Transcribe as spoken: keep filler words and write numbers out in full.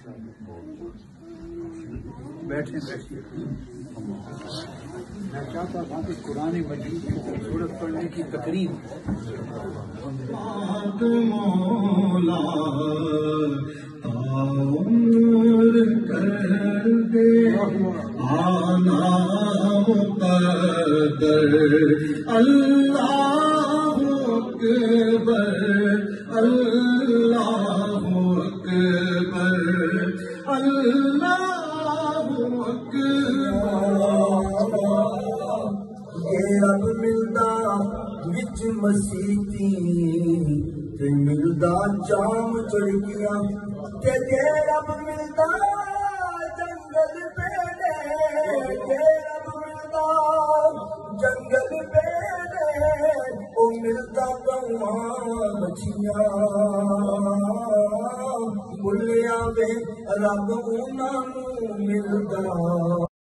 بیٹھے بیٹھے میں چاہتا تھا کہ قرآن مجید کی سورت پڑھنے کی تقریب مولا عمر کر دے آنا مقدر اللہ اکبر اللہ اکبر اللہ رب ملدا وچ مسیتی تے ملدا جام چڑکیاں تے جے رب ملدا جنگل پیڑے جے رب ملدا جنگل پیڑے او ملدا گواں بچیاں بھلیا وے رب انہاں نوں ملدا